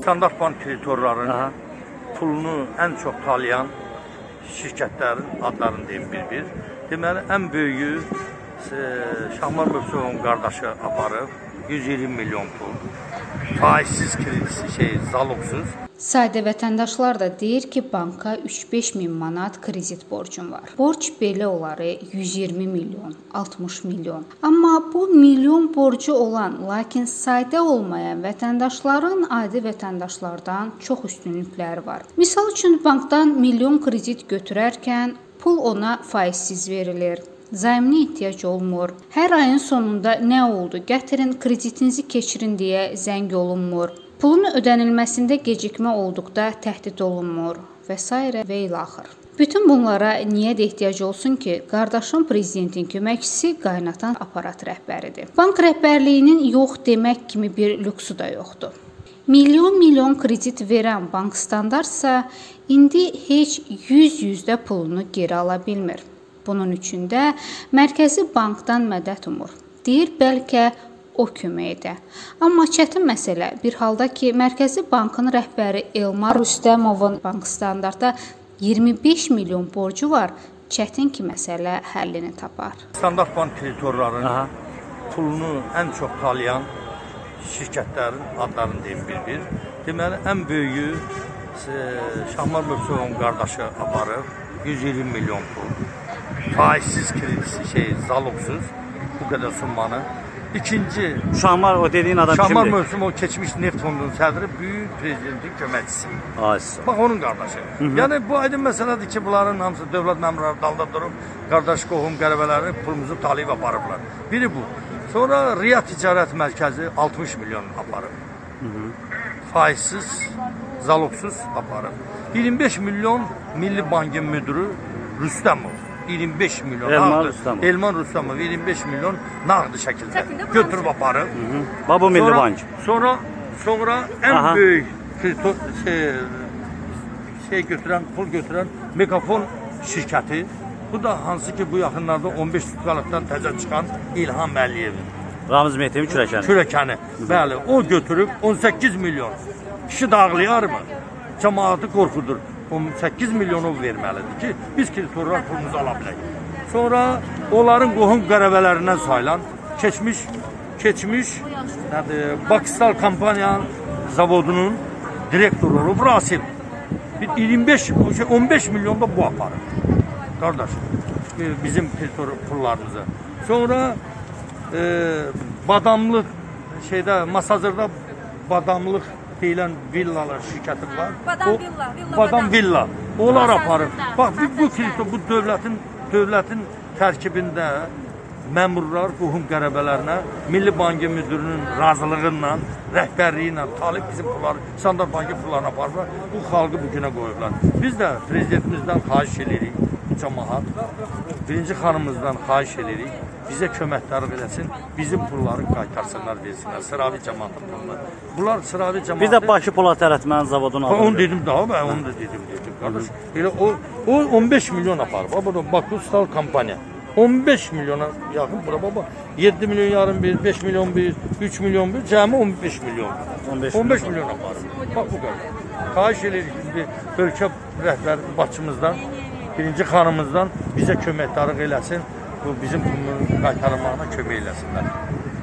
Standart bank kreditorlarının pulunu en çok talayan şirketlerin adlarını deyim bir-bir. Deməli, en böyüyü Şahmar Mövsümün qardaşı aparıb 120 milyon pul. Faizsiz kredisi, zaloqsuz. Sadə vətəndaşlar da deyir ki, banka 3-5 min manat kredit borcum var. Borc belə oları 120 milyon, 60 milyon. Amma bu milyon borcu olan, lakin sadə olmayan vətəndaşların adi vətəndaşlardan çox üstünlükləri var. Misal üçün, bankdan milyon kredit götürərkən pul ona faizsiz verilir. Zaiminə ehtiyac olmur. Hər ayın sonunda nə oldu? Gətirin kreditinizi keçirin deyə zəng olunmur. Pulun ödənilməsində gecikmə olduqda təhdid olunmur və s. və ilaxır. Bütün bunlara niyə də ehtiyac olsun ki, qardaşım prezidentin köməkçisi qaynatan aparat rəhbəridir. Bank rəhbərliyinin yox demək kimi bir lüksu da yoxdur. Milyon kredit verən bank standartsa indi heç 100% pulunu geri ala bilmir. Bunun üçün də Mərkəzi Bankdan mədət umur. Deyir, bəlkə o kömək edə. Amma çətin məsələ bir halda ki, Mərkəzi Bankın rəhbəri Elmar Rüstəmovun bank standartda 25 milyon borcu var, çətin ki, məsələ həllini tapar. Standart bank kreditorlarının pulunu en çok talayan şirketlerin adlarını deyim bir-bir. Deməli, en böyüyü Şahmar Mövsümün qardaşı aparıb 120 milyon pul. Faizsiz kredisi, zaloqsuz bu kadar summanı. İkinci, Şahmar o dediğin adam kimdir? Şahmar Mövsüm o keçmiş neft fondunun sədri, büyük prezidentin köməkçisi. Bak onun qardaşı. Yəni bu aydın məsələdir ki, bunların hamısı dövlət məmurları dalda durub, qardaş qohum qələbələri pulumuzu talayıb aparıblar. Biri bu. Sonra Riya Ticarət Mərkəzi 60 milyon aparıb. Faizsiz, zaloqsuz aparıb. 25 milyon Milli Bankın müdürü Rüstəmov. 25 milyon Elman Rüstəmov 25 milyon nağdı şəkildə götürüb aparıb. Bu Milli Bank. Sonra en böyük pul götürən Megafon şirkəti. Bu da hansı ki bu yaxınlarda 15 tutqalıqdan təzə çıxan İlham Əliyevin. Ramiz Mehdi'nin kürəkəni. Bəli, o götürüb 18 milyon. Kişi dağlayar mı? Cəmaatı qorxudur. 18 milyonu verməlidir ki, biz kreditorlar pulumuzu ala bilək. Sonra onların qohum qələbələrindən sayılan keçmiş Bakistal kompaniyanın zavodunun direktoru olub Rasim. 15 milyon da bu aparır. Qardaş, bizim kreditor pullarımıza. Sonra badamlıq Masazırda badamlıq deyilən villalar şirkəti var. Badam Villa. Onlar aparır. Bax, bu dövlətin tərkibində məmurlar qohum qələbələrinə, Milli Bankın müdürünün razılığı ilə, rəhbərliyi ilə talib bizim pulları, Standart Bankın pullarını aparırlar. Bu xalqı bugünə qoyurlar. Biz də prezidentimizdən xahiş edirik, cəmaat, birinci xanımızdan xahiş edirik, bizə köməkdarlıq eləsin, bizim pulları qaytarsınlar, versinlər, sıravi cəmaatın pulunu. Bunlar sıravi cəmaatı... Biz də Bakı Polat Tərətmən zavodunu alırıq. Onu dedim daha, onu da dedim, qardaş. Elə o 15 milyon aparıb, Bakıstal kompaniya. 15 milyona yaxın bura, baba. 7 milyon yarım bir, 5 milyon bir, 3 milyon bir, cəmi 15 milyon. 15 milyon aparıb. Bax bu qədər. Xahiş edirik ki, ölkə rəhbər başçımızdan, birinci xanımızdan bizə köməkdarlıq eləsin, bu bizim pulunu qaytarmağına kömək eləsinlər.